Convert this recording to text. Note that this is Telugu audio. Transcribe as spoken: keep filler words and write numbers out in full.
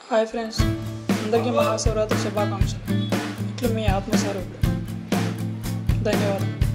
హాయ్ ఫ్రెండ్స్, అందరికీ మహాశివరాత్రి శుభాకాంక్షలు. ఇట్లు మీ ఆత్మస్వరూపుడు. ధన్యవాదాలు.